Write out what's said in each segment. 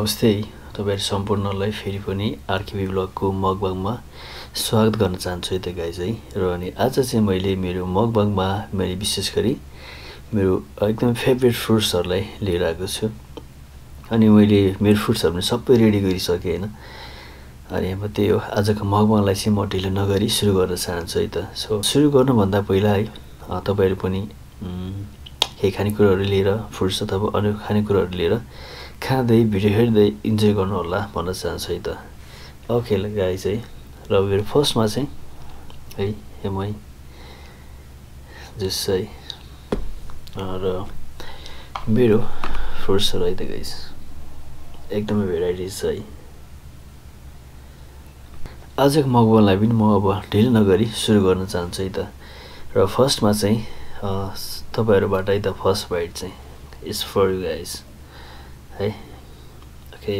नमस्ते तपाईहरु सम्पूर्णलाई फेरि पनि आरकेबी ब्लगको मकबाङमा स्वागत गर्न चाहन्छु है त गाइज है। र अनि आज चाहिँ मैले मेरो मकबाङमा मैले विशेष गरी मेरो एकदम फेभरेट फ्रुट्सहरुलाई लिएर आएको छु। अनि मैले मेरो फ्रुट्सहरु पनि सबै रेडी गरिसके हैन। अनि अब त्यही हो, आजको मकबाङलाई चाहिँ म ढिलो नगरी सुरु गर्न चाहन्छु है त। सो सुरु गर्नु भन्दा पहिला है तपाईहरु पनि केही खानेकुराहरु लिएर फ्रुट्स अथवा अन्य खानेकुराहरु लिएर खाँदै भिडियो हेर्दै इन्जोय गर्नु होला भन्न चाहन्छु है त। ओके ल गाइस है। र मेरो फर्स्टमा चाहिँ है एमआई जस है र मेरो फ्रुट्सहरु है त गाइस एकदमै भेराइटिज छ है। आजको मकबाङलाई पनि म अब ढिलो नगरी सुरु गर्न चाहन्छु है त। र फर्स्टमा चाहिँ तपाईहरुबाट है त फर्स्ट बाइट चाहिँ इज फर यु गाइस है। Okay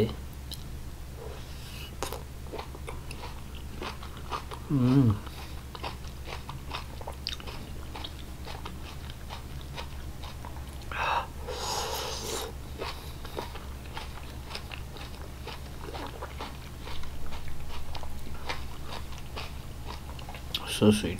so sweet.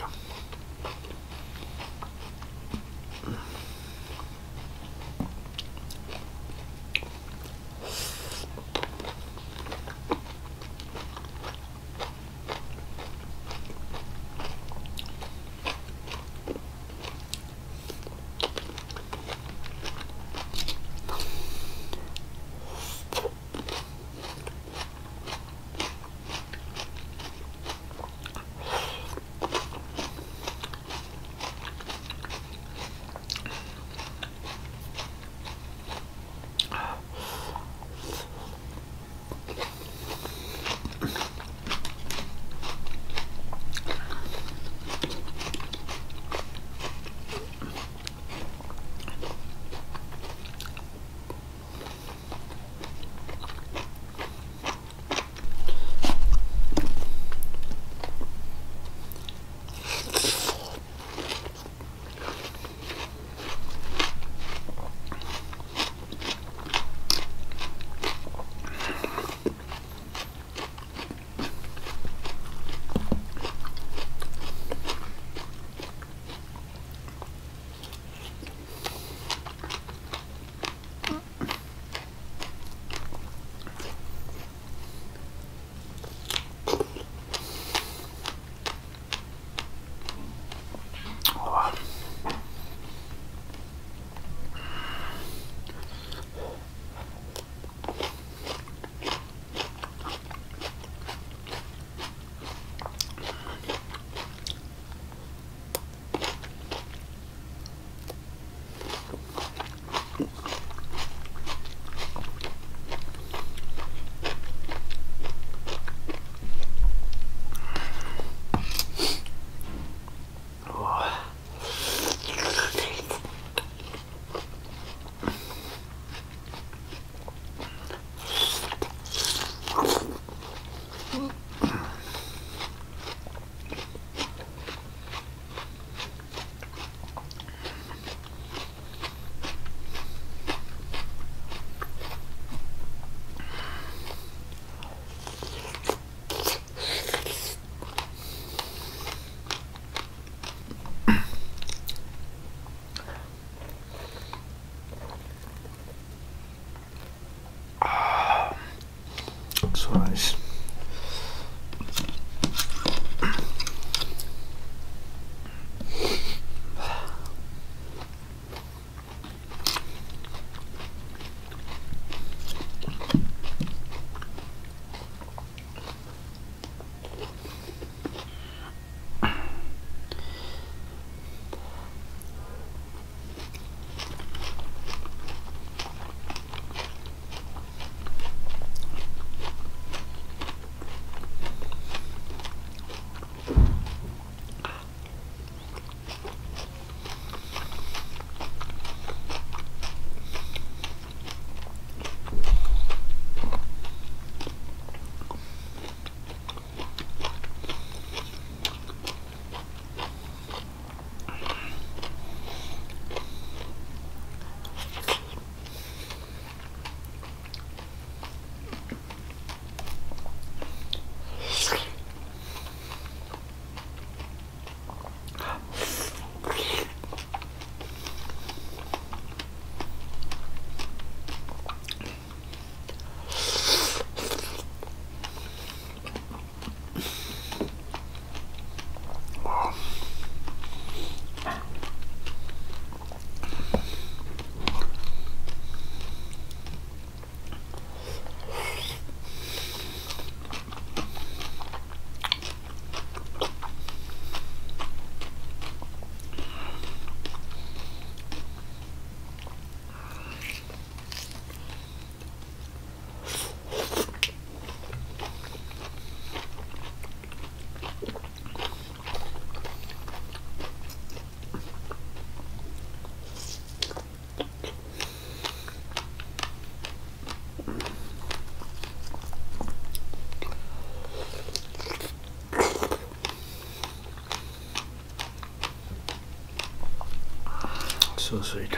So sweet.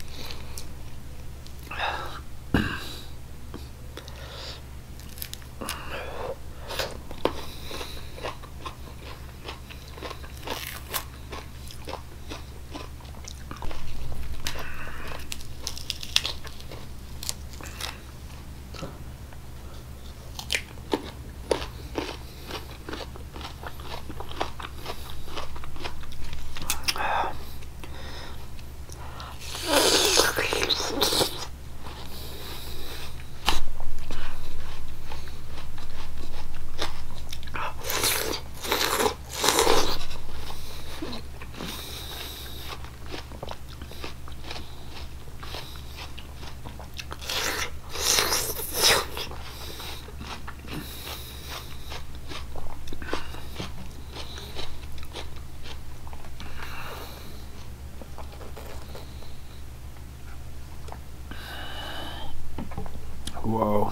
Wow.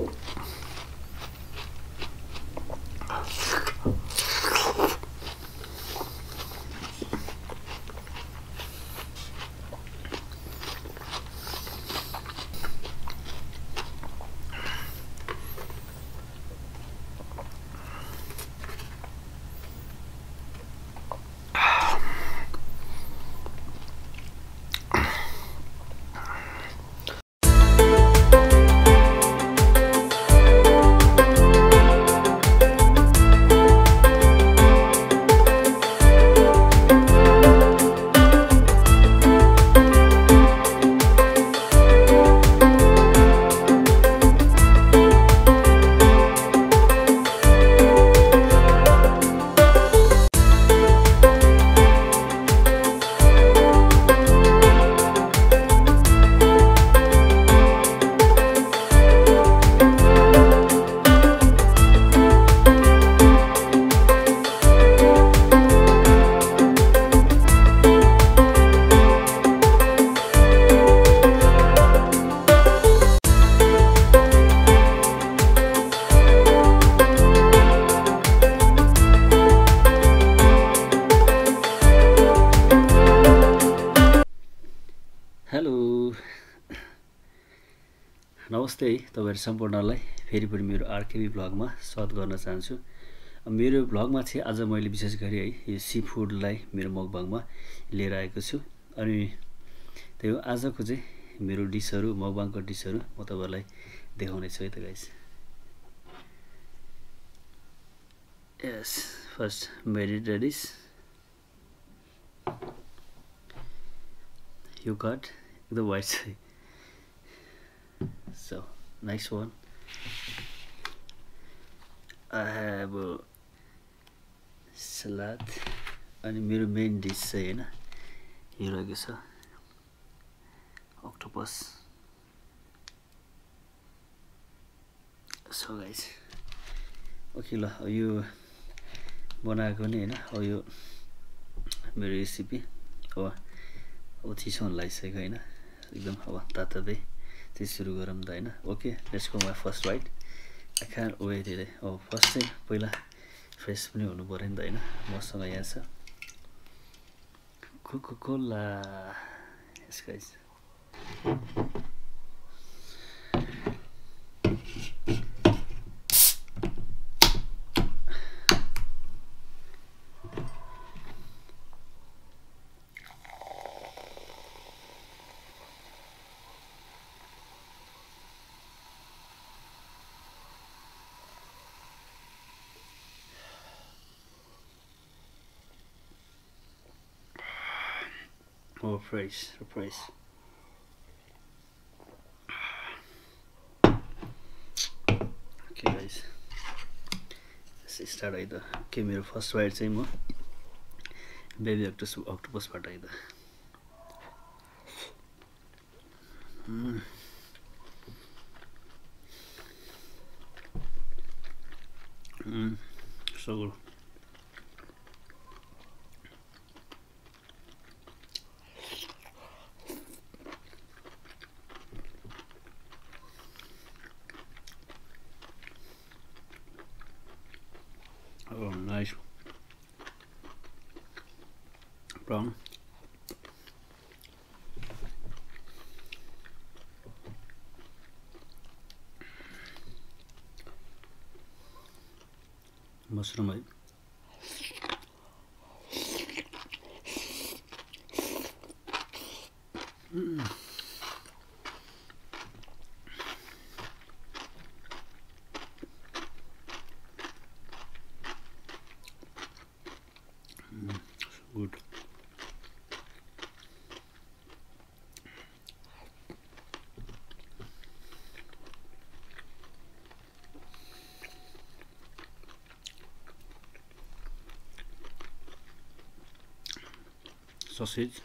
Hello नमस्ते है तपाईहरु सम्पूर्णलाई फेरि पनि मेरो आरकेबी भ्लगमा स्वागत गर्न चाहन्छु। मेरो भ्लगमा चाहिँ आज मैले विशेष गरी है यो सी फुडलाई मेरो मकबाङमा लिएर आएको छु अनि त्यही हो आजको चाहिँ मेरो डिशहरु मकबाङको डिशहरु म तपाईहरुलाई देखाउने छु है त guys. Yes first marinated dish you got the white side. So next one I have a salad and मेरो main dish चाहिँ हैन यो रहेको छ octopus. So guys ओके ल यो बनाएको नि हैन अब यो मेरो रेसिपी अब चिसो हुन लागिसक्यो हैन एकदम अब तातै चाहिँ सुरु गरौँ त हैन। Okay let's go my first bite I can wait it. अब फर्स्ट चाहिँ पहिला फ्रेस पनि हुनु पर्यो नि त हैन। मसँग यहाँ छ Coca Cola. Yes guys oh fresh. Okay guys let's start either. Okay मेरो फर्स्ट राइड चाहिँ म बेबी अक्टोपस बाट आइदा so good. Oh, nice. Brown. Mushroom, right? Good. Sausage.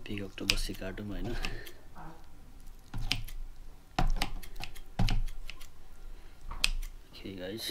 Big octopus चाहिँ काटौँ होइन। Okay guys,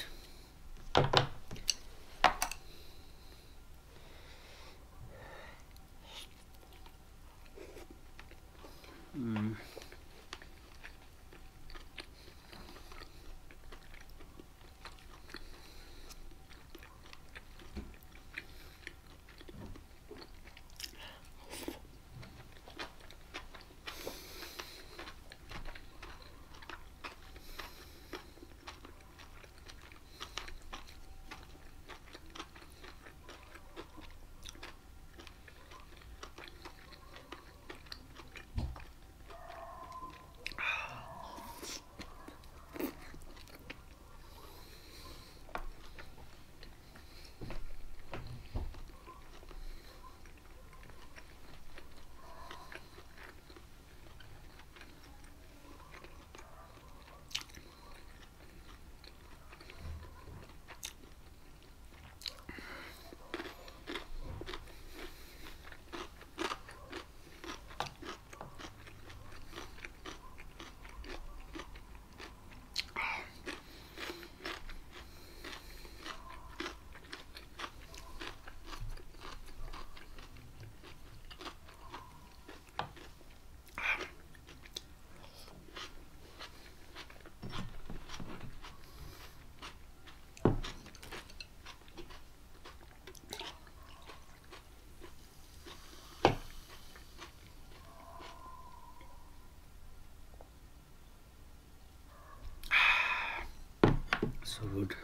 so good.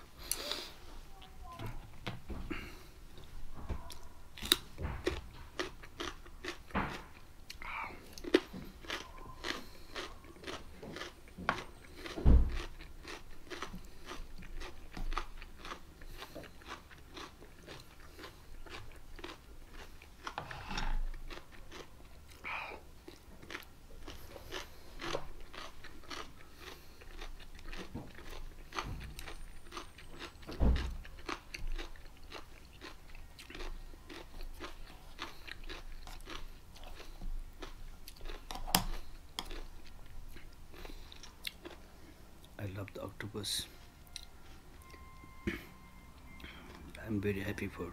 I love the octopus. I'm very happy for.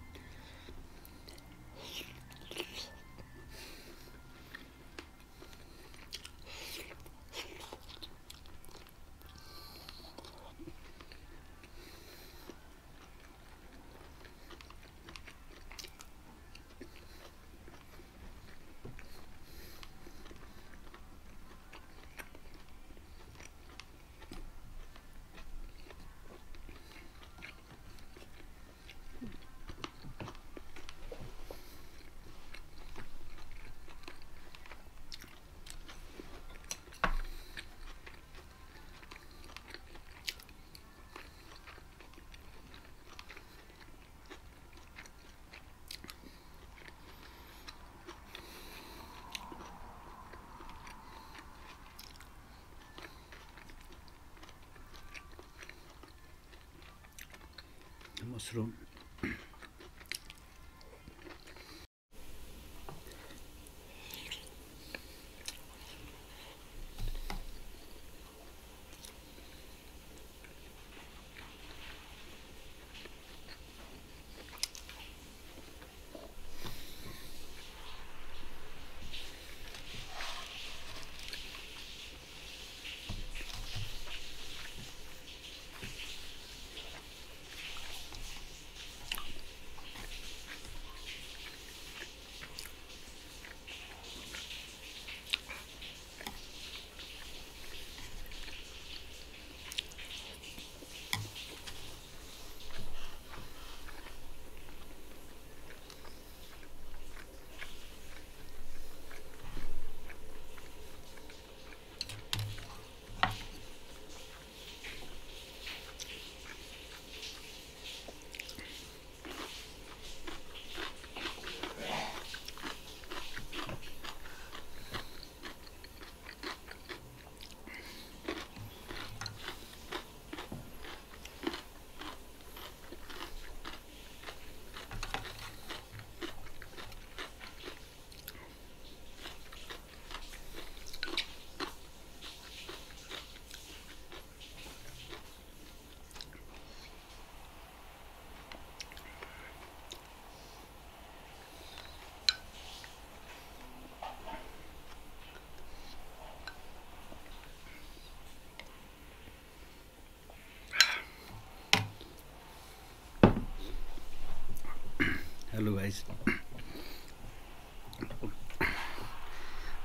Mushroom.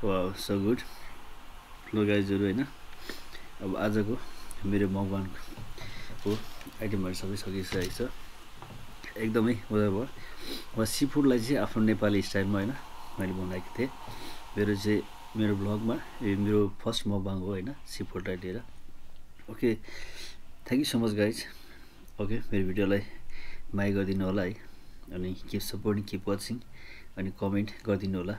Wow so good. लो गाइजहरु हैन, अब आजको मेरो मकबाङको आइटमहरु सबै सकिसकेको छ। एकदमै मजा भयो। अब सी फुडलाई चाहिँ आफ्नो नेपाली स्टाइलमा हैन मैले बनाएको थिएँ। मेरो ब्लगमा यो मेरो फर्स्ट मकबाङ हो हैन, सी फुडलाई लिएर। Okay, thank you so much guys. Okay, मेरो भिडियोलाई माया गरिदिनु होला है, अनि किप सपोर्टिङ, किप वाचिङ, अनि कमेन्ट गरिदिनु होला।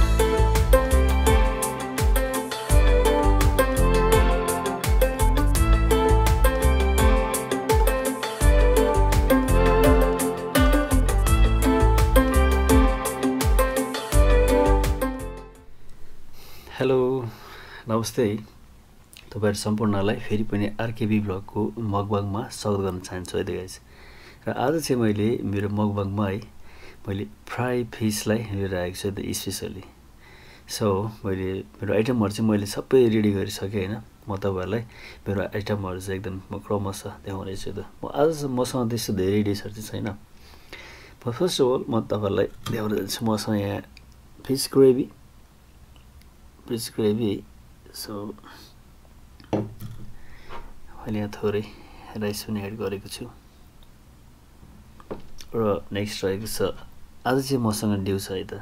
हेलो, नमस्ते है तपाईँहरू सम्पूर्णलाई फेरि पनि आरकेबी ब्लगको मकबाङमा स्वागत गर्न चाहन्छु है गाइज। र आज चाहिँ मैले मेरो मकबाङमा है मैले फ्राई फिसलाई लिएर आएको छु स्पेसली। सो मेरो आइटमहरु चाहिँ मैले सबै रेडी गरिसकेँ हैन। म तपाईँहरूलाई मेरो आइटमहरु चाहिँ एकदम म क्रमशः देखाउने छु। म आज मसँग त्यस्तो धेरै डिसहरु चाहिँ छैन। फर्स्ट अफ अल म तपाईँहरूलाई देखाउन जान्छु। मसँग यहाँ फिस ग्रेभी। सो मैले यहाँ थोरै राइस पनि एड गरेको छु। र नेक्स्ट रहेको छ, आज चाहिँ मसँग ड्यू छ है त।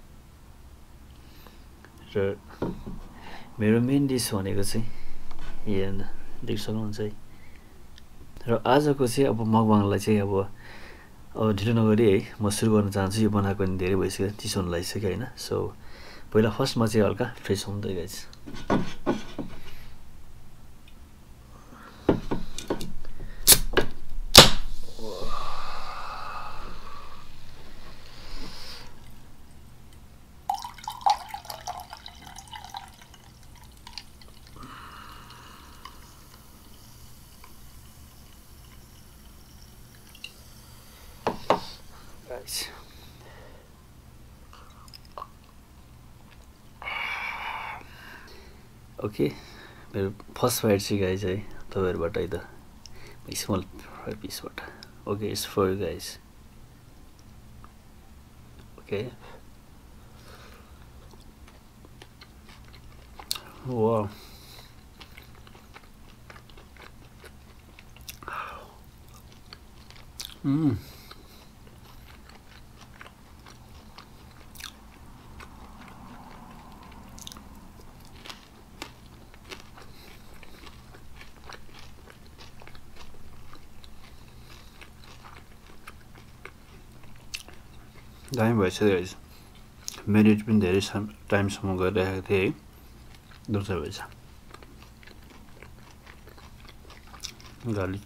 र मेरो मेन डिस भनेको चाहिँ यहाँ देख्न सक्नुहुन्छ है। र आजको चाहिँ अब मकबाङलाई चाहिँ अब ढिलो नगरी है म सुरु गर्न चाहन्छु। यो बनाएको नि धेरै भइसक्यो, चिसो हुन लागिसक्यो हैन। सो पहिला फर्स्टमा चाहिँ हल्का फ्रेस हुँदै गाइस। Guys, ओके, मेरो फर्स्ट फाइट चाहिँ गाइज है तपाईँहरूबाट है त, स्मल पिसबाट। Okay, it's for you guys. Okay, wow, दामी भएछ गाइज। मेरिनेट पनि धेरै टाइमसम्म गरिरहेको थिएँ है, दुर्जा भएछ। गार्लिक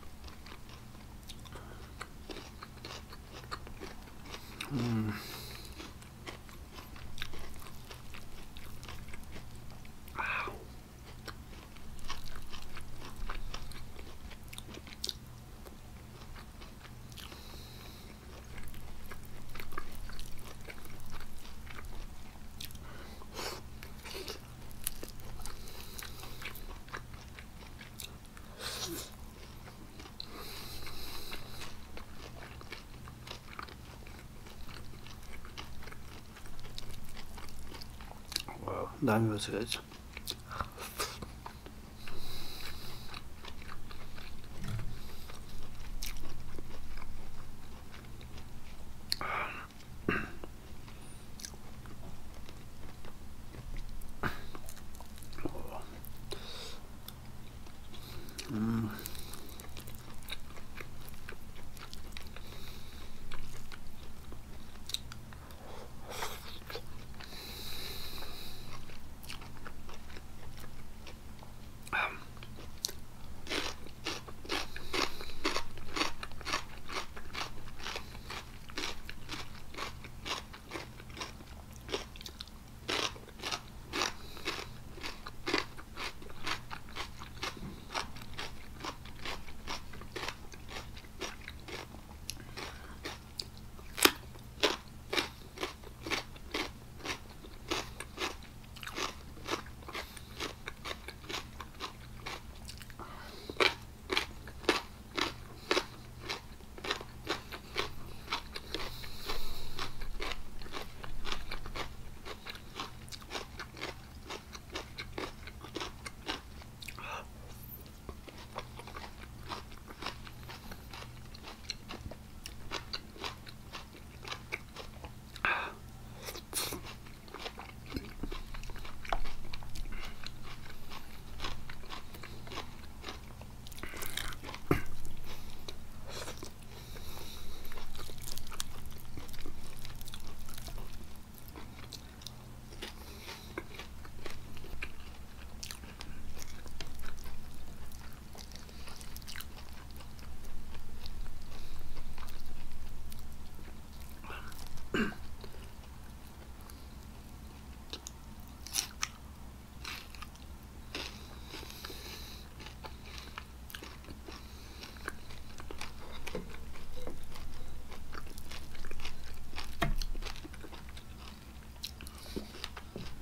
दामी भएछ guys.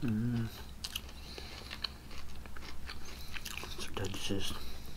So delicious.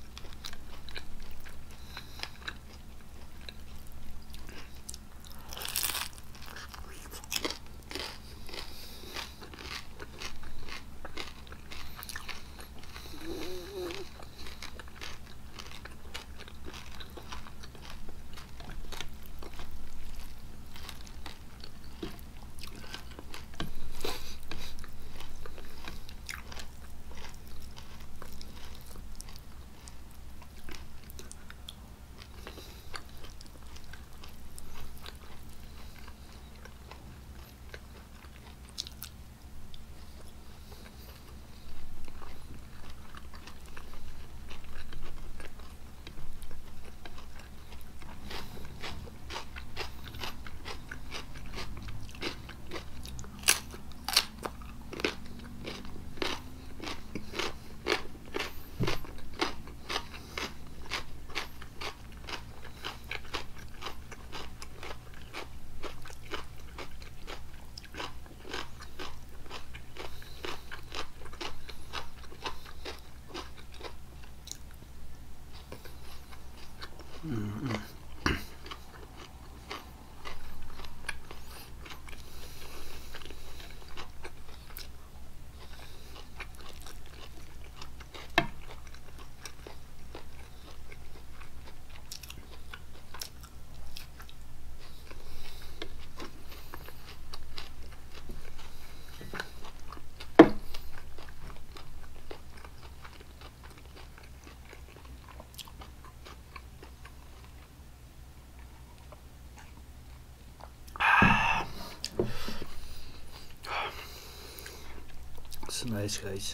It's nice, guys.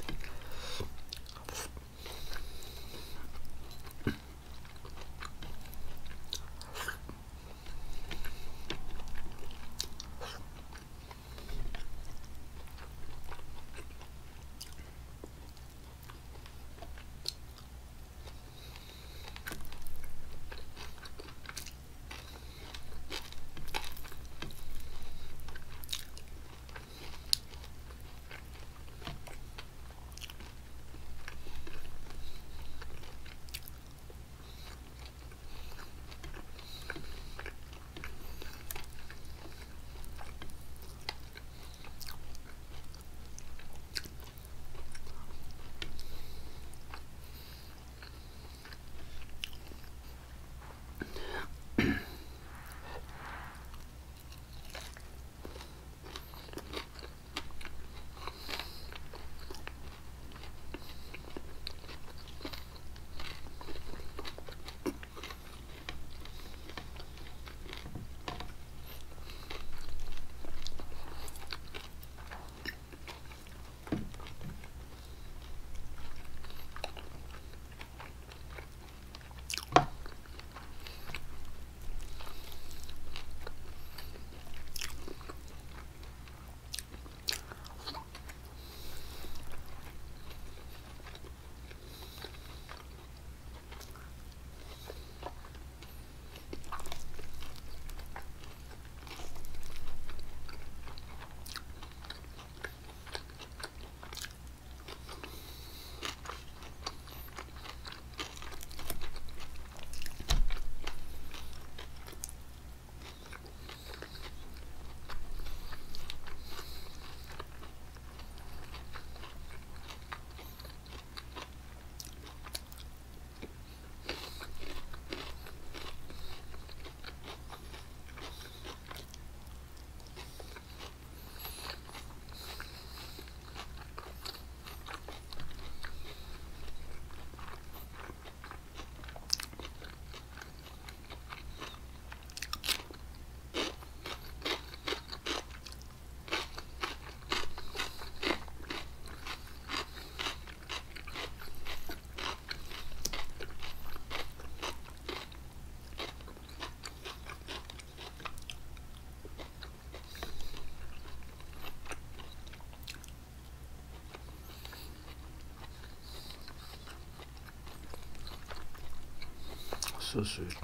So sweet.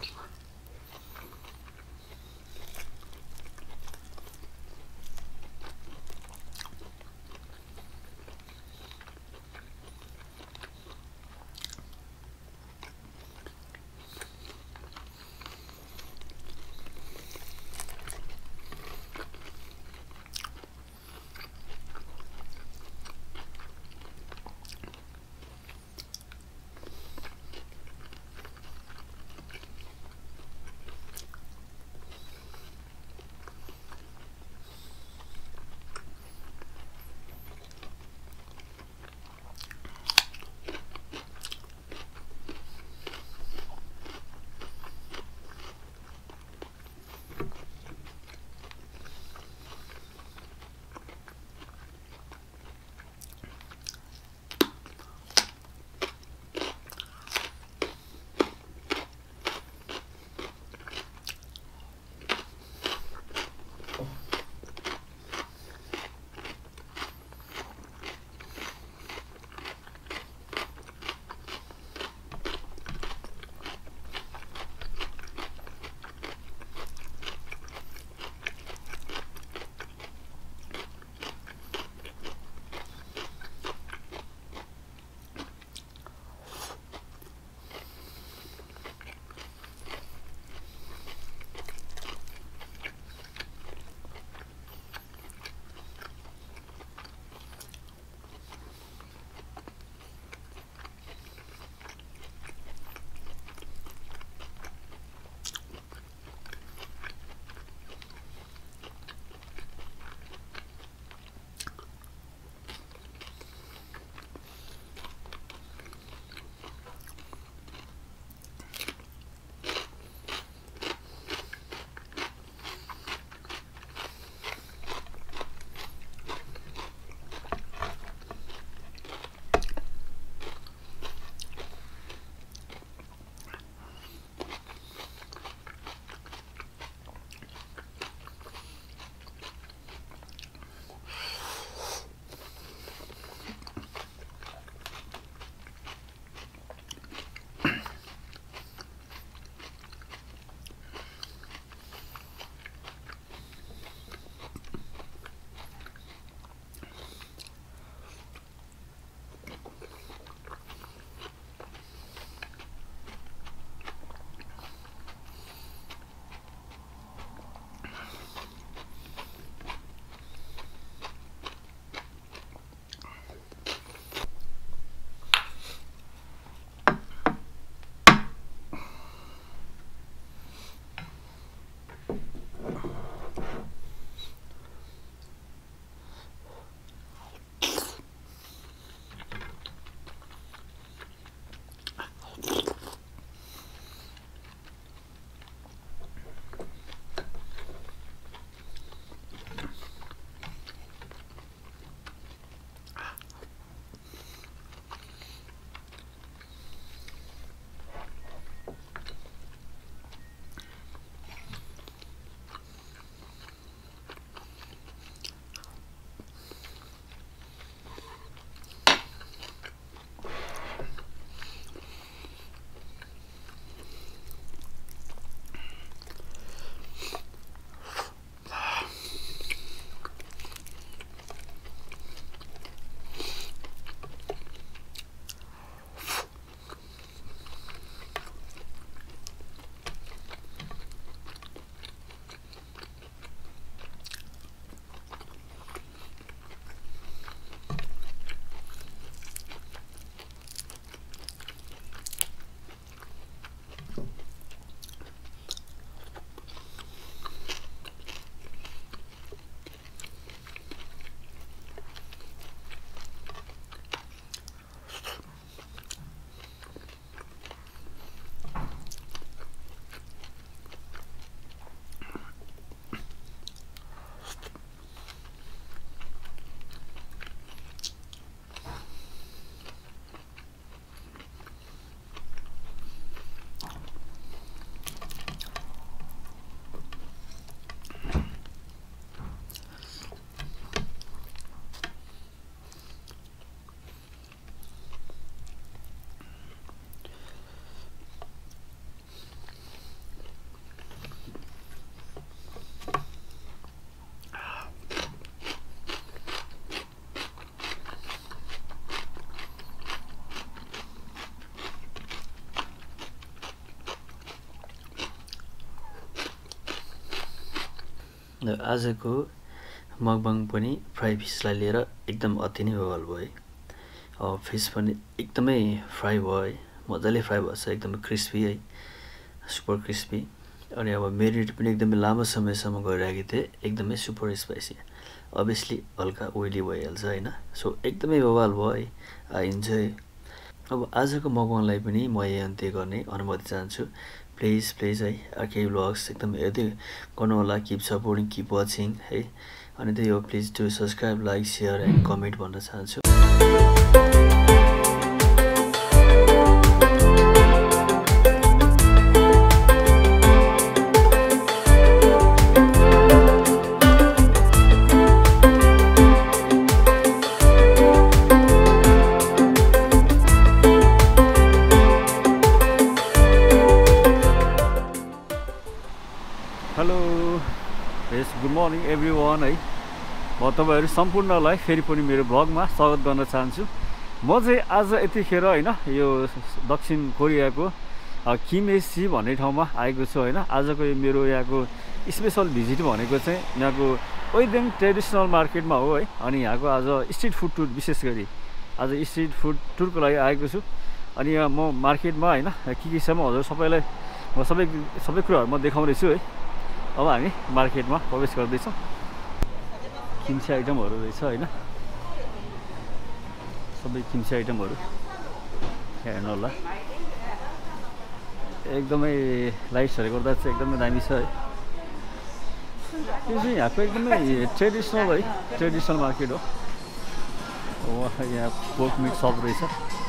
आजको मकबाङ पनि फ्राई फिसलाई लिएर एकदम अति नै बवाल भयो है। फिस पनि एकदमै फ्राई भयो है, मजाले फ्राई भएको छ, एकदमै क्रिस्पी है, सुपर क्रिस्पी। अनि अब मेरिनेट पनि एकदमै लामो समयसम्म गरिरहेको थिएँ, एकदमै सुपर स्पाइसी। अभियसली हल्का ओइली भइहाल्छ होइन, सो एकदमै बवाल भयो है। I enjoy. अब आजको मकबाङलाई पनि म यही अन्त्य गर्ने अनुमति चाहन्छु। प्लिज है आरके भ्लग्स एकदम हेर्दै गर्नु होला, किप सपोर्टिङ, किप वाचिङ है। अनि त्यही हो, please do subscribe, like, share and comment भन्न चाहन्छु। हेलो गुड मर्निङ एभ्रिवान है। म तपाईँहरू सम्पूर्णलाई फेरि पनि मेरो भ्लगमा स्वागत गर्न चाहन्छु। म चाहिँ आज यतिखेर होइन यो दक्षिण कोरियाको किमेसी भन्ने ठाउँमा आएको छु होइन। आजको यो मेरो यहाँको स्पेसल भिजिट भनेको चाहिँ यहाँको वेदेङ ट्रेडिसनल मार्केटमा हो है। अनि यहाँको आज स्ट्रिट फुड टुर, विशेष गरी आज स्ट्रिट फुड टुरको लागि आएको छु। अनि यहाँ म मार्केटमा होइन के छ म हजुर सबैलाई म सबै कुराहरू म देखाउँदैछु है। अब हामी मार्केटमा प्रवेश गर्दैछौँ। किम्ची आइटमहरू रहेछ होइन, सबै किम्ची आइटमहरू हेर्नु होला। एकदमै लाइट्सहरूले गर्दा चाहिँ एकदमै दामी छ है। यो चाहिँ यहाँको एकदमै ट्रेडिसनल है, ट्रेडिसनल मार्केट हो। यहाँ पोर्क मिट सप रहेछ,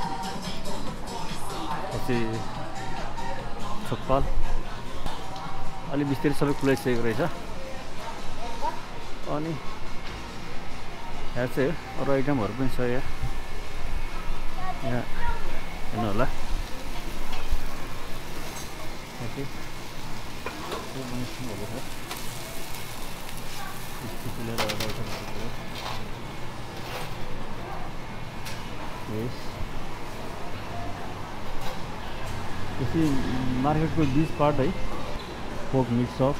चाहिँ थुक्पाल अलि बिस्तारै सबै खुलाइसकेको रहेछ। अनि यहाँ चाहिँ अरू आइटमहरू पनि छ। यहाँ हेर्नु होला, मार्केटको बिच पार्ट है, पोर्क मिट सप।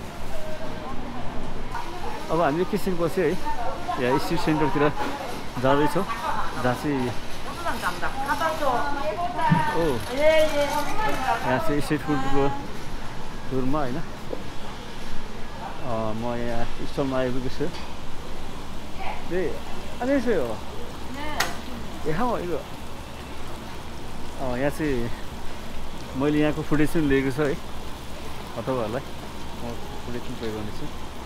अब हामीले एकैछिनपछि है यहाँ स्ट्रिट सेन्टरतिर जाँदैछौँ, जहाँ चाहिँ यहाँ चाहिँ स्ट्रिट फुडको टुरमा होइन। म यहाँ स्टलमा आइपुगेको छु। 안녕하세요. 예, हाउ आर यु? यहाँ चाहिँ मैले यहाँको फुटेज पनि लिएको छु है, तपाईँहरूलाई म फुटेज पनि प्ले गर्नेछु।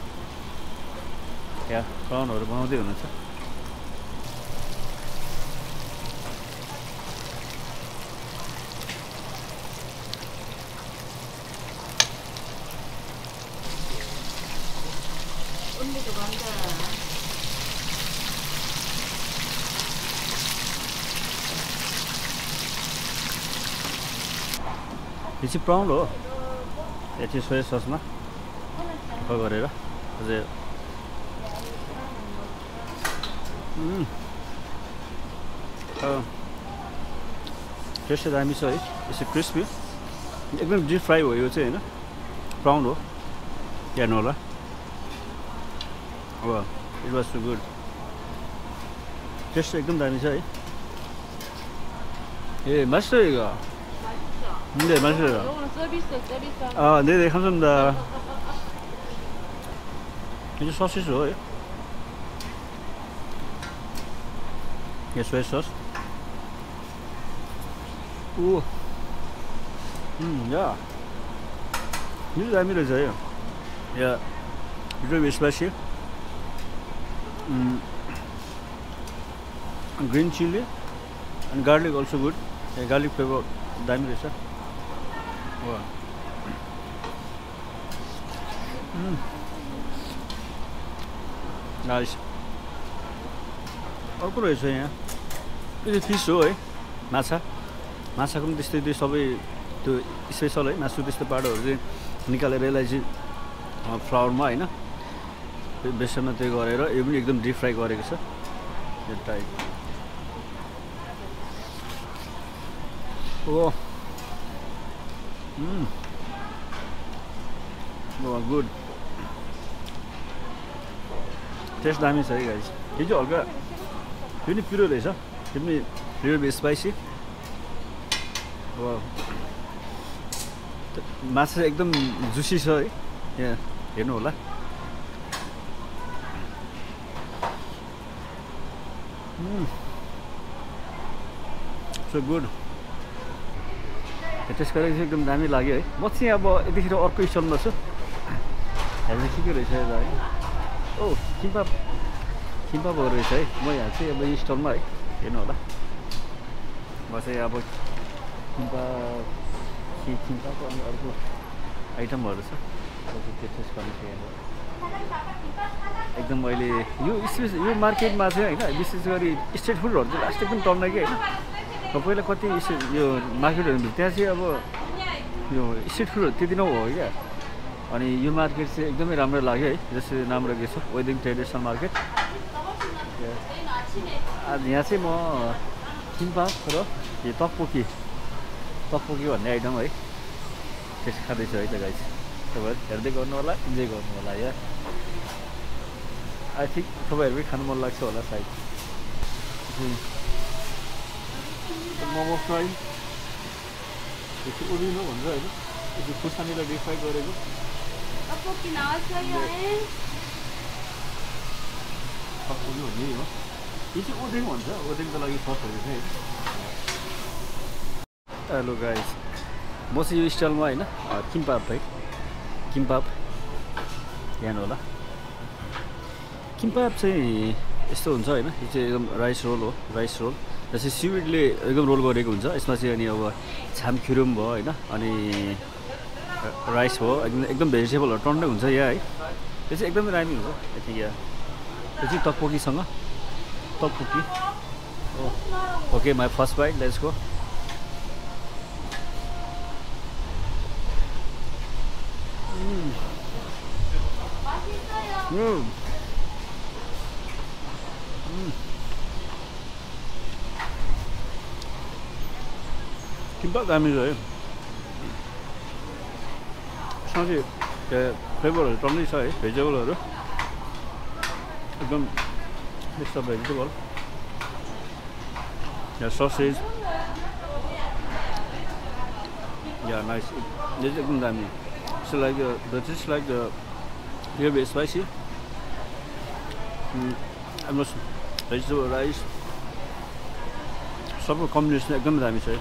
यहाँ क्राउनहरू बनाउँदै हुनुहुन्छ। यो चाहिँ प्राउन हो, यो चाहिँ सोया ससमा गरेर अझै टेस्ट दामी छ है। यसो क्रिस्पी, एकदम डिप फ्राई हो यो चाहिँ होइन, प्राउन हो। हेर्नु होला, अब it was so good, taste एकदम दामी छ है। 예, 맛있어요 이거. 네, 맛있어요. 이거는 서비스. 아, 네네, 감사합니다. 이제 소시지요. 예, 소야 소스. 오, 야, 이거 라면이죠. 야, 이거 왜 스파이시? green chili and garlic also good. Yeah, garlic flavor दामी रहेछ। नाइस। अर्को रहेछ यहाँ, यो चाहिँ फिस हो है, माछाको पनि त्यस्तै सबै त्यो स्पेसल है, मासु त्यस्तो पार्टहरू चाहिँ निकालेर यसलाई चाहिँ फ्लावरमा होइन बेसनमा त्यो गरेर यो पनि एकदम डिप फ्राई गरेको छ यो type. Oh, oh, good. Taste दामी छ है गाइस यो चाहिँ हल्का यो नि पिरो रहेछ यो पनि लिटल बिट स्पाइसी माछा चाहिँ एकदम जुसी छ है यहाँ हेर्नु होला सो गुड टेस्ट गरेको चाहिँ एकदम दामी लाग्यो है म चाहिँ अब यतिखेर अर्को स्टलमा छु हेर्नु के रहेछ यता है ओ किम्पापहरू रहेछ है म यहाँ चाहिँ अब यो स्टलमा है हेर्नु होला म चाहिँ अब किम्पाको अनि अर्को आइटमहरू छ त्यो टेस्ट गर्नु चाहिँ एकदम अहिले यो मार्केटमा चाहिँ होइन विशेष गरी स्ट्रिट फुडहरू चाहिँ लास्ट एकदम टन्न कि होइन पहिला कति यो मार्केटहरू त्यहाँ चाहिँ अब यो स्ट्रिट फुडहरू त्यति नै हो क्या अनि यो मार्केट चाहिँ एकदमै राम्रो लाग्यो है जस्तो नाम राखेको छ वेडिङ ट्रेडिसनल मार्केट आज यहाँ चाहिँ म किम्पाप र यो तकपोकी भन्ने आइटम है त्यस खाँदैछु है त गाइस तपाईँहरू हेर्दै गर्नु होला इन्जोय गर्नु होला या आई थिङ्क तपाईँहरू पनि खानु मन लाग्छ होला सायद मोमो फ्राई यो चाहिँ ओरिनो भन्छ होइन यो चाहिँ खुर्सानीलाई डिप फ्राई गरेको तकपोकी भन्ने हो यो चाहिँ ओदेङ भन्छ ओदेङको लागि ससहरू चाहिँ हेलो गाइस म चाहिँ यो स्टाइलमा होइन किम्पाप है किम्पाप हेर्नु होला किम्पाप चाहिँ यस्तो हुन्छ होइन यो चाहिँ एकदम राइस रोल हो राइस रोल जस्तै सिविडले एकदम रोल गरेको हुन्छ यसमा चाहिँ अनि अब छामखिरुम भयो होइन अनि राइस भयो एकदम भेजिटेबलहरू टन्नै हुन्छ यहाँ है यो चाहिँ एकदमै दामी हुन्छ आई थिङ्क यहाँ यो चाहिँ तकपोकीसँग tteokbokki okay my first bite let's go kimbap दामी छ है यसमा चाहिँ फ्लेभरहरू टन्नै छ है भेजिटेबलहरू एकदम मिक्स अफ भेजिटेबल या ससेज या नाइस यो चाहिँ एकदम दामी so like the dish like the little bit spicy almost vegetable rice सबको कम्बिनेसन एकदम दामी छ है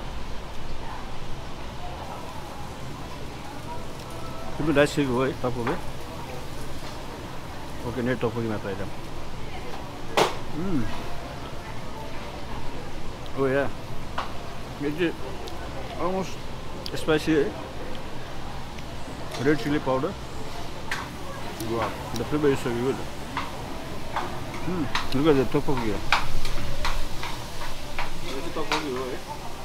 त्यो पनि राइस हो है टपोकी ओके नेट टपोकी मात्र आइटम ओ या यो चाहिँ अलमोस्ट स्पाइसी है red chili powder wow the flavor is so good look at the tteokbokki here this is tteokbokki right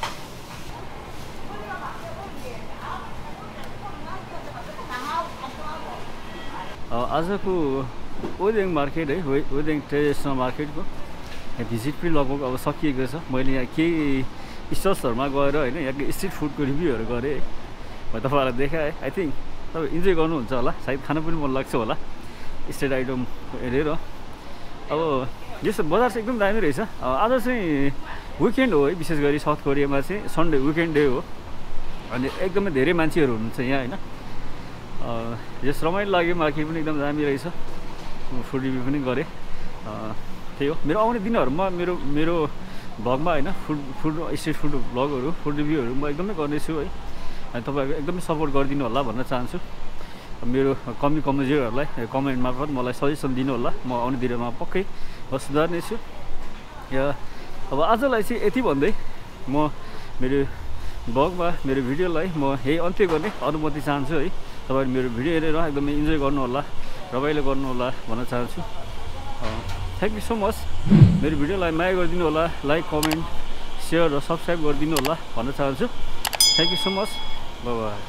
आजको ओदेङ मार्केट है ओदेङ ट्रेडिसनल मार्केटको भिजिट पनि लगभग अब सकिएको छ मैले यहाँ केही स्टल्सहरूमा गएर होइन यहाँको स्ट्रिट फुडको रिभ्यूहरू गरेँ म तपाईँहरूलाई देखाएँ आई थिङ्क तपाईँ इन्जोय गर्नुहुन्छ होला सायद खान पनि मन लाग्छ होला स्ट्रिट आइटम हेरेर अब यस्तो बजार चाहिँ एकदम दामी रहेछ आज चाहिँ विकेन्ड हो है विशेष गरी साउथ कोरियामा चाहिँ सन्डे विकेन्ड डे हो अनि एकदमै धेरै मान्छेहरू हुनुहुन्छ यहाँ होइन यस रमाइलो लाग्यो मार्केट पनि एकदम दामी रहेछ फुड रिभ्यू पनि गरेँ त्यही हो मेरो आउने दिनहरूमा मेरो भ्लगमा होइन फुड स्ट्रिट फुड भ्लगहरू फुड रिभ्यूहरू म एकदमै गर्नेछु है अनि तपाईँहरूको एकदमै सपोर्ट गरिदिनु होला भन्न चाहन्छु मेरो कमजोरहरूलाई कमेन्ट मार्फत मलाई सजेसन दिनु होला म आउने दिनमा पक्कै सुधार्नेछु या अब आजलाई चाहिँ यति भन्दै म मेरो भ्लगमा मेरो भिडियोलाई म यही अन्त्य गर्ने अनुमति चाहन्छु है तपाईँहरू मेरो भिडियो हेरेर एकदमै इन्जोय गर्नु होला रमाइलो गर्नु होला भन्न चाहन्छु थ्याङ्क यू सो मच मेरो भिडियोलाई माया गरिदिनु होला लाइक कमेन्ट सेयर र सब्सक्राइब गरिदिनु होला भन्न चाहन्छु thank you so much bye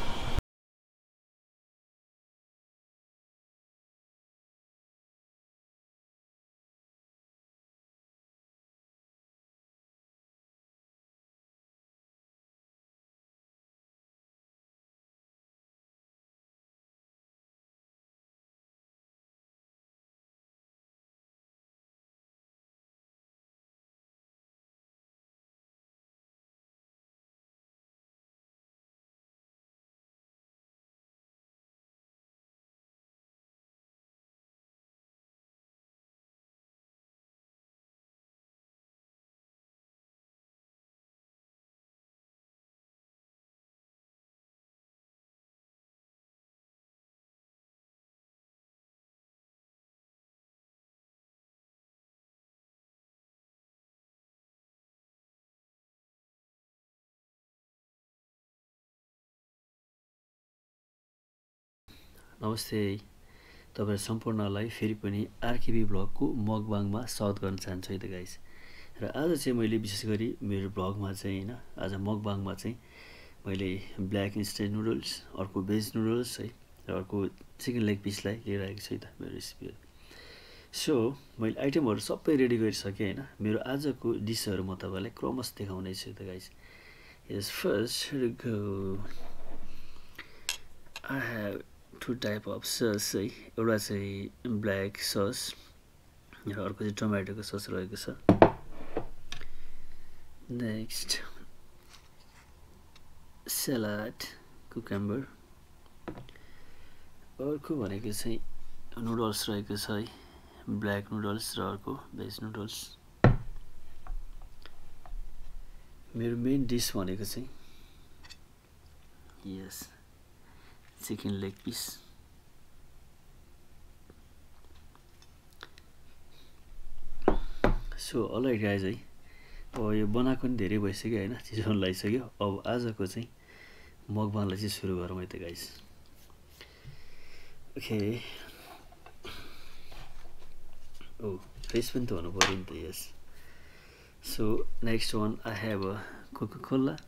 नमस्ते तपाईहरु सम्पूर्णलाई फेरि पनि आरकेबी ब्लगको मकबाङमा स्वागत गर्न चाहन्छु है त गाइस। र आज चाहिँ मैले विशेष गरी मेरो ब्लगमा चाहिँ हैन आज मकबाङमा चाहिँ मैले ब्ल्याक इन्स्टेन्ट नुडल्स, अर्को भेज नुडल्स है र अर्को चिकन लेग पिसलाई लिएर आएको छु है त मेरो रेसिपी। सो मैले आइटमहरु सबै रेडी गरिसकेँ हैन। मेरो आजको डिशहरु म तपाईलाई क्रमशः देखाउने छु त guys. Yes, first go. I have two type of sauce है। एउटा चाहिँ ब्ल्याक सस र अर्को चाहिँ टमाटोको सस रहेको छ। नेक्स्ट सलाद कुकुम्बर, अर्को भनेको चाहिँ नुडल्स रहेको छ है, ब्ल्याक नुडल्स र अर्को भेज नुडल्स। मेरो मेन डिश भनेको चाहिँ yes chicken leg piece. So alright guys है, अब यो बनाएको नि धेरै भइसक्यो हैन, चिसोन लागिसक्यो। अब आजको चाहिँ मकबाङलाई चाहिँ सुरु गरौँ है त गाइज। ओके ओ फ्रेस पनि त हुनु पर्यो नि त। Yes so next one I have a Coca-Cola,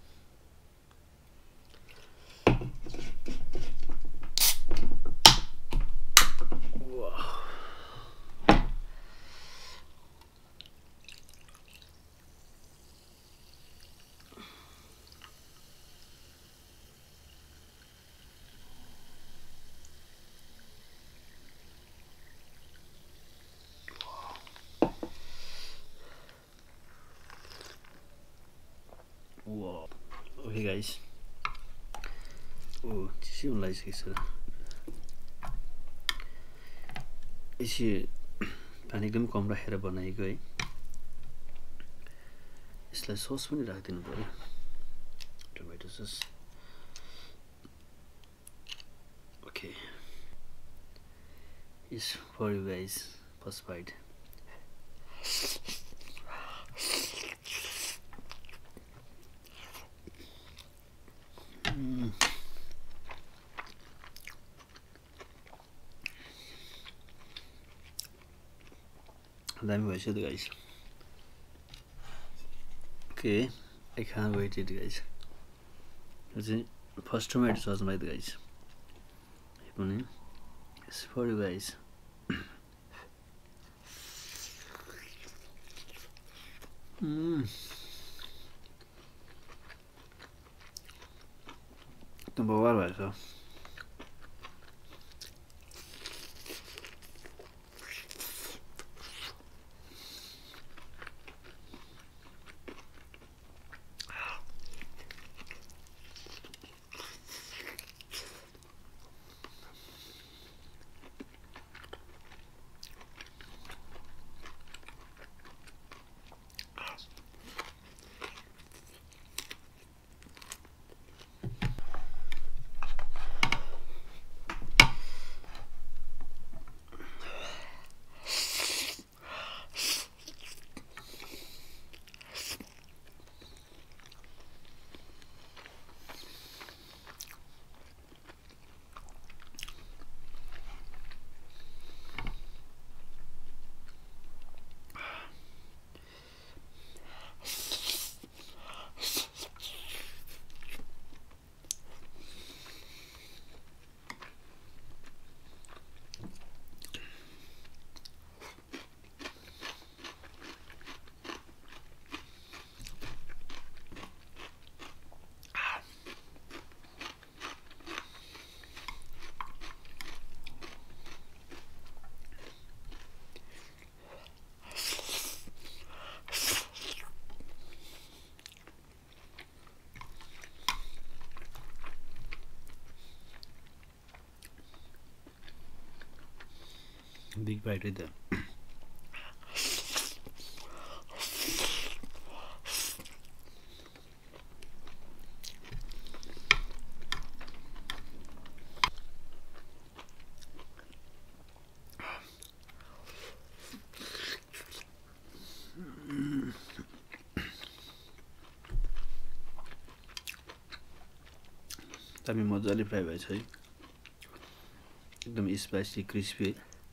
wow. Wow. Okay guys. Oh, चिसो हुन लागिसकेको छ। यसो पानी एकदम कम राखेर बनाएको है। यसलाई सस पनि राखिदिनु पर्यो, tomato sauce. Okay. It's for you guys. First bite. Daमी भइसक्यो त guys. Okay I can't wait it guys। यो चाहिँ फर्स्ट टोमेटो ससमा है त गाइस। यो पनि it's for you guys। एकदम बवाल भएछ। Big bite right there. दामी मजाले फ्राई भएछ है। एकदम स्पाइसी क्रिस्पी।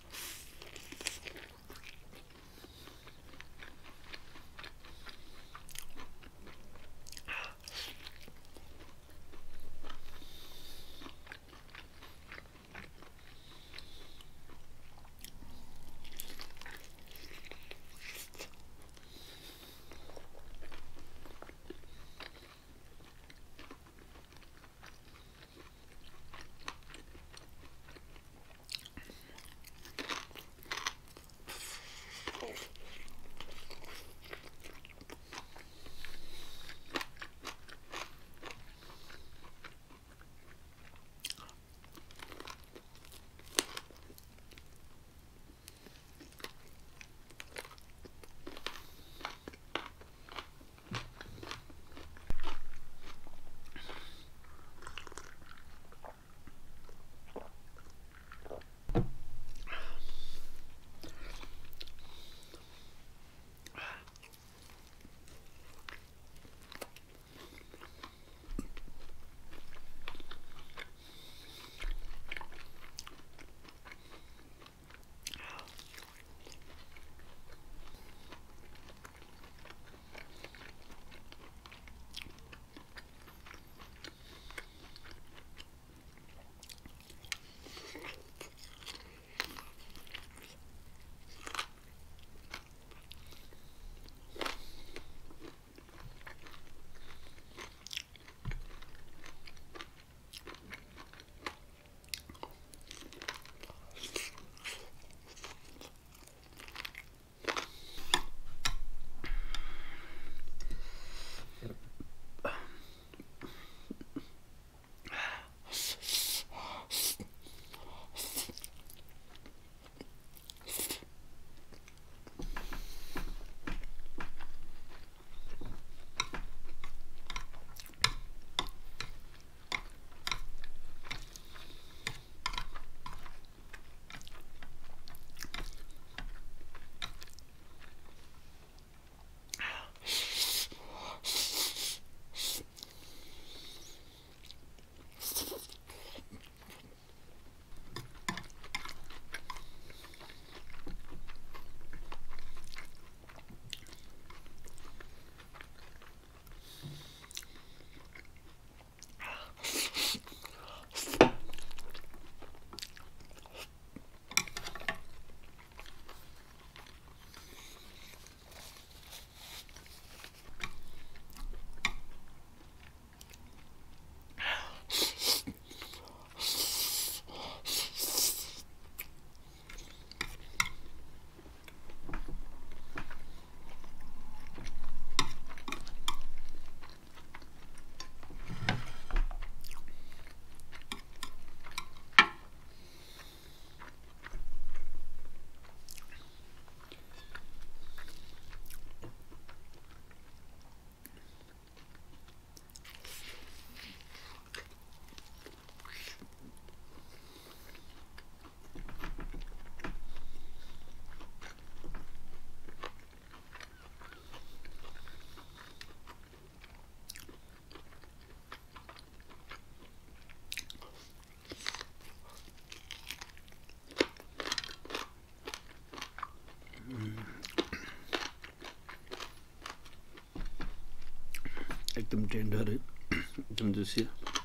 एकदम टेन्डर है, एकदम जुसी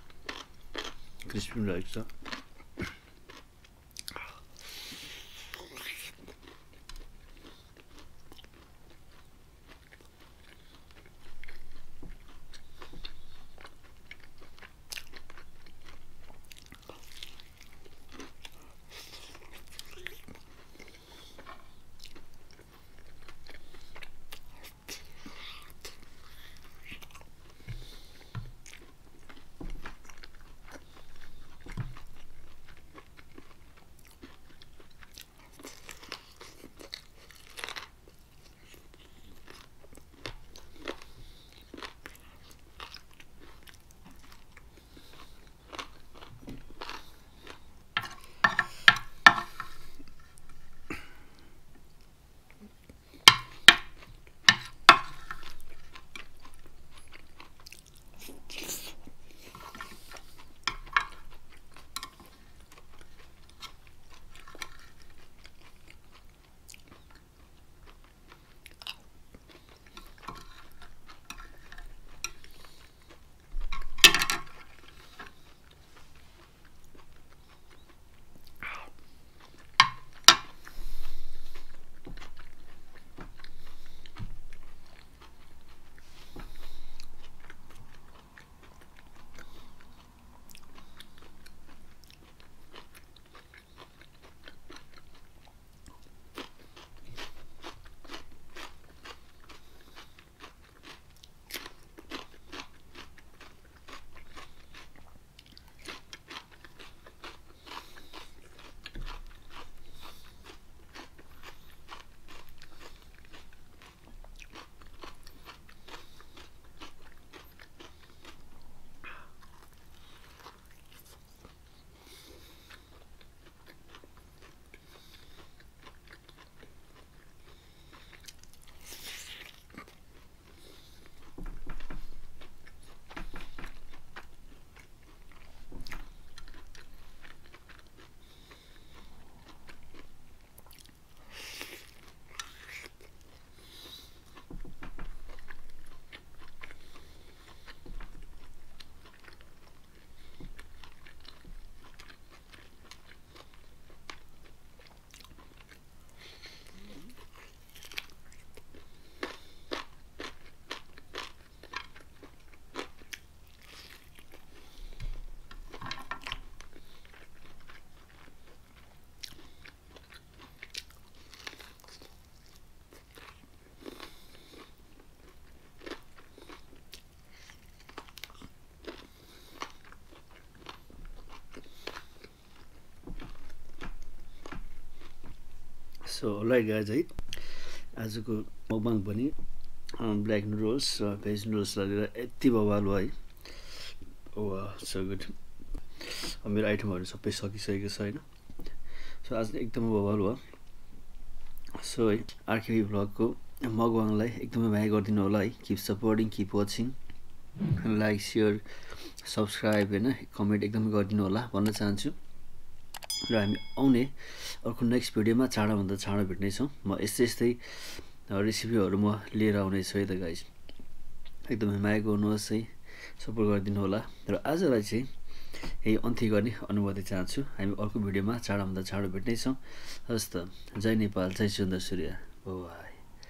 क्रिस्पी रहेको छ। सो लाइक गाइज है आजको मकबाङ पनि ब्ल्याक नुडल्स र भेज नुडल्स लगेर यति बवाल हो है। So good. मेरो आइटमहरू सबै सकिसकेको छ होइन। सो आज एकदमै बवाल हो। सो है आरकेबी भ्लगको मकबाङलाई एकदमै माया गरिदिनु होला है। Keep supporting, keep watching, like share subscribe होइन, कमेन्ट एकदमै गरिदिनु होला भन्न चाहन्छु। र हामी आउने अर्को नेक्स्ट भिडियोमा चाँडोभन्दा चाँडो भेट्नेछौँ। म यस्तै रेसिपीहरू म लिएर आउनेछु है त गाइज। एकदमै माया गर्नुहोस् है, सपोर्ट गरिदिनु होला। र आजलाई चाहिँ यही अन्त्य गर्ने अनुमति चाहन्छु। हामी अर्को भिडियोमा चाँडोभन्दा चाँडो भेट्नेछौँ। हस् त, जय नेपाल, जय सुन्दर सूर्य, बाइ।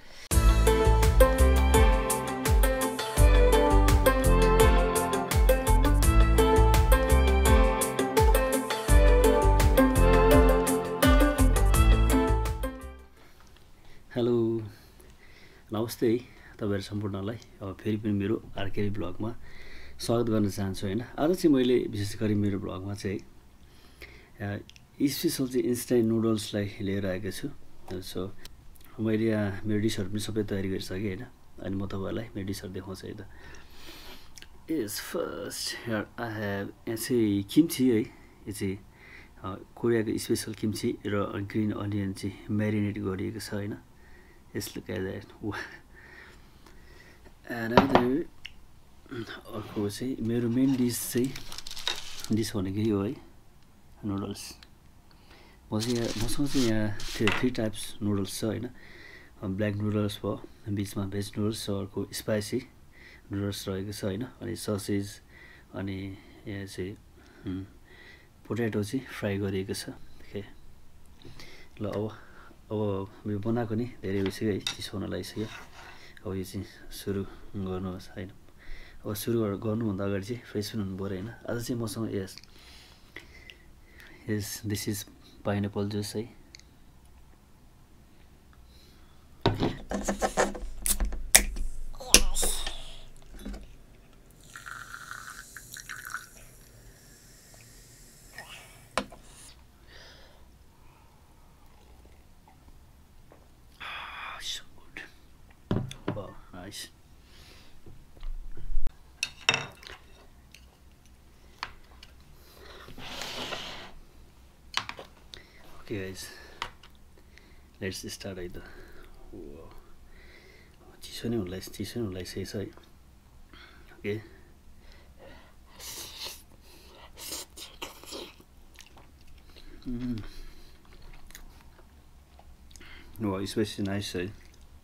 हेलो, नमस्ते है तपाईँहरू सम्पूर्णलाई। अब फेरि पनि मेरो आरकेबी भ्लगमा स्वागत गर्न चाहन्छु होइन। आज चाहिँ मैले विशेष गरी मेरो भ्लगमा चाहिँ स्पेसल चाहिँ इन्स्ट्यान्ट नुडल्सलाई लिएर आएको छु। सो मैले यहाँ मेरो डिसहरू पनि सबै तयारी गरिसकेँ होइन। अनि म तपाईँहरूलाई मेरो डिसहरू देखाउँछु है त। Yes first here I have यहाँ चाहिँ किम्ची है। यो चाहिँ कोरियाको स्पेसल किम्ची र ग्रिन अनियन चाहिँ म्यारिनेट गरिएको छ होइन। Just look at that. Another अर्को चाहिँ मेरो मेन डिस भनेको यो है, नुडल्स। मसँग चाहिँ यहाँ 3 टाइप्स नुडल्स छ होइन। ब्ल्याक नुडल्स भयो, बिचमा भेज नुडल्स छ, अर्को स्पाइसी नुडल्स रहेको छ होइन। अनि ससेज अनि यहाँ चाहिँ पोटेटो चाहिँ फ्राई गरिएको छ। ओके ल, अब यो बनाएको नि धेरै भइसक्यो है, चिसो हुन लागिसक्यो। अब यो चाहिँ सुरु गर्नुहोस् होइन। अब सुरु गर्नुभन्दा अगाडि चाहिँ फ्रेस पनि हुनु पऱ्यो होइन। आज चाहिँ मसँग दिस इज पाइनएप्पल जुस है। So good. Wow, nice. Okay guys, let's start है त। चिसो नै हुनलाई सही छ है। ओके Wow, especially nice है।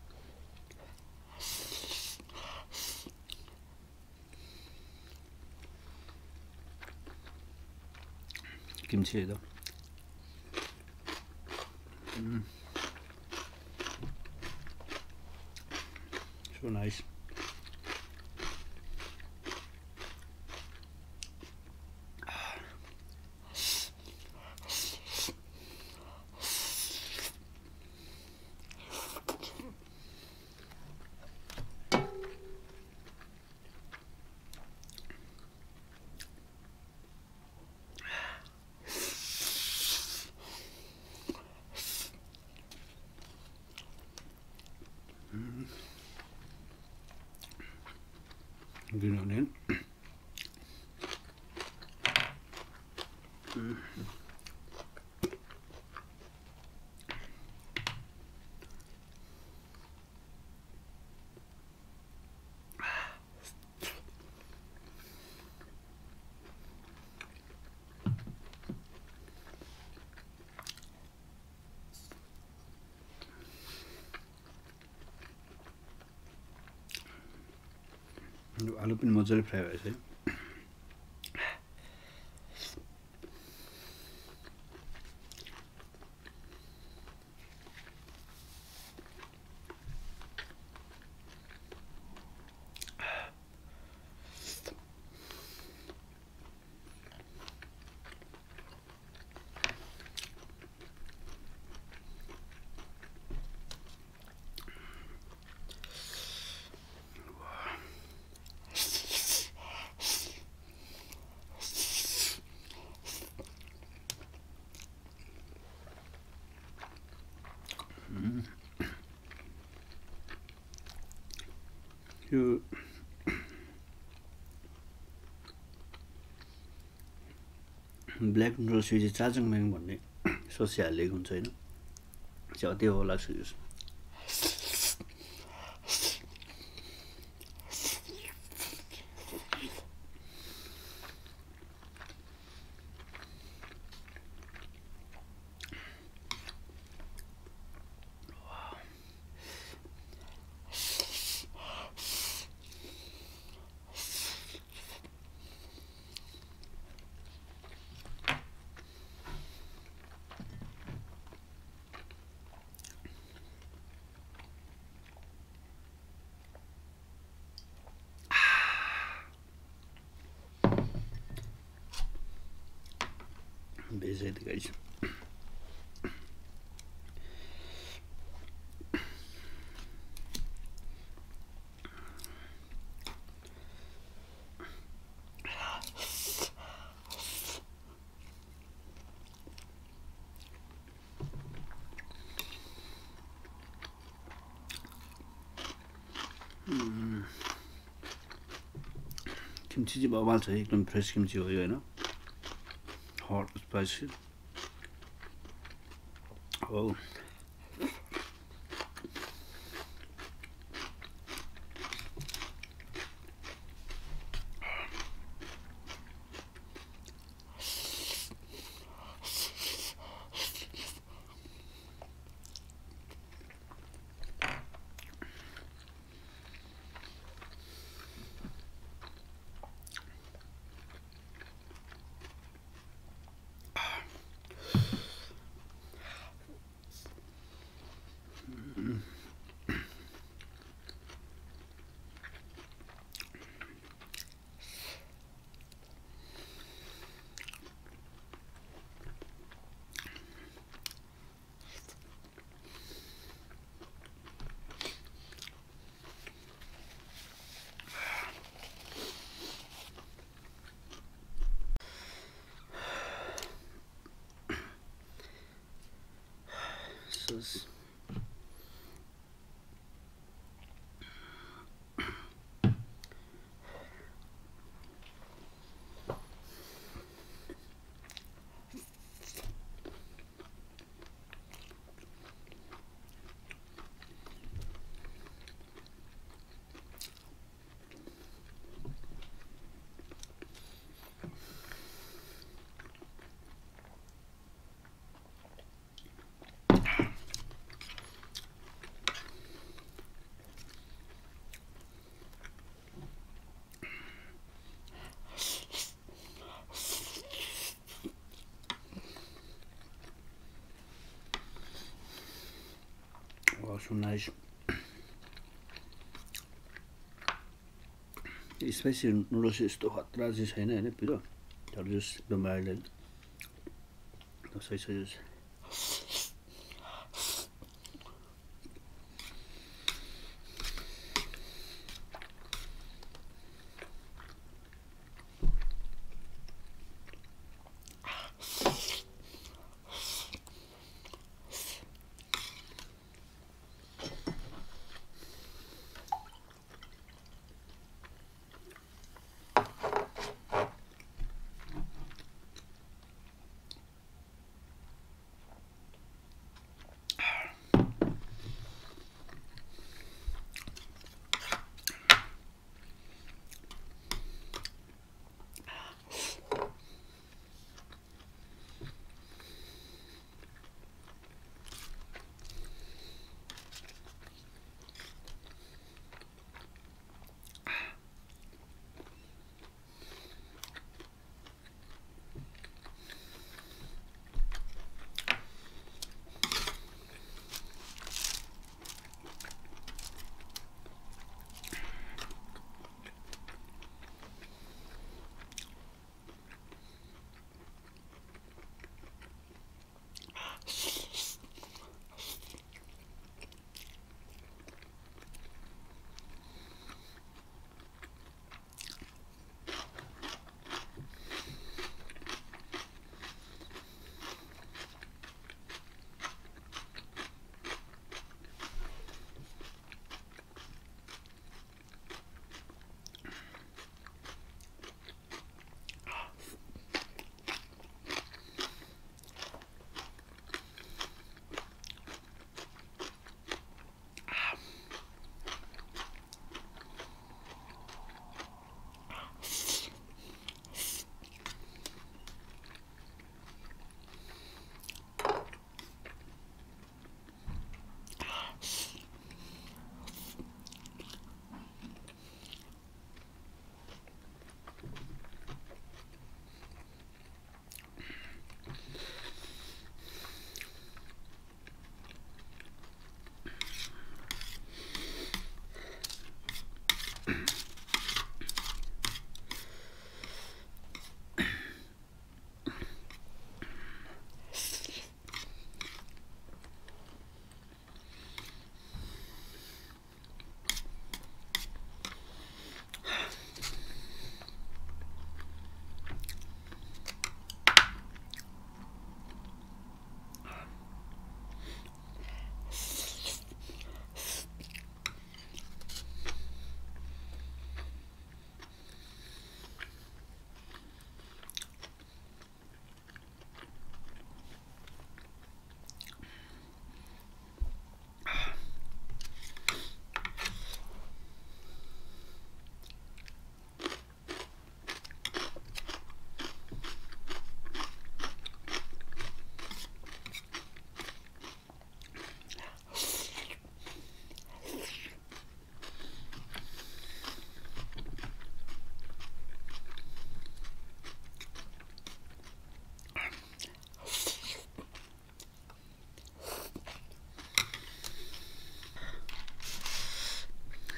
किम्ची है त। So nice. Green onion. आलु पनि मजाले फ्राई भएछ है। यो ब्ल्याक नुडल्स यो चाहिँ चाजङम्याङ भन्ने ससी हालिएको हुन्छ होइन, चाहिँ अति हो लाग्छ यो। Bezeydi guys. किम्ची चाहिँ बवाल छ, एकदम फ्रेस किम्ची हो यो होइन, हट स्पाइसी हो। Sauce. So nice. Spicy noodles यस्तो खतरा चाहिँ छैन होइन पिरो, तर जस एकदम माइल्ड सही छ जस।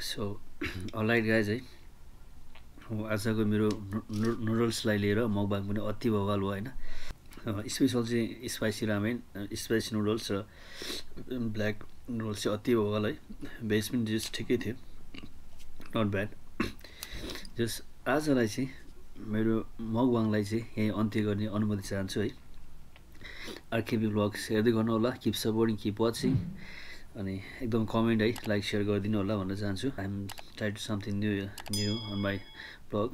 सो अलराइट गाइज है, आजको मेरो नुडल्सलाई लिएर मकबाङ पनि अति बवाल भयो होइन। स्पेसल चाहिँ स्पाइसी रामेन, स्पाइसी नुडल्स र ब्ल्याक नुडल्स चाहिँ अति बवाल है। भेज पनि जस ठिकै थियो, नट ब्याड। जस आजलाई चाहिँ मेरो मकबाङलाई चाहिँ यहीँ अन्त्य गर्ने अनुमति चाहन्छु है। आरकेबी ब्लग्स हेर्दै गर्नु होला, किप सपोर्टिङ, किप वाचिङ, अनि एकदम कमेन्ट है, लाइक सेयर गरिदिनु होला भन्न चाहन्छु। I am try to something new on my vlog.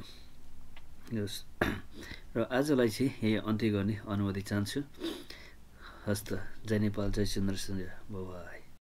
र आजलाई चाहिँ यही अन्त्य गर्ने अनुमति चाहन्छु। हस्त, जय नेपाल, जय चन्द्र, बाई।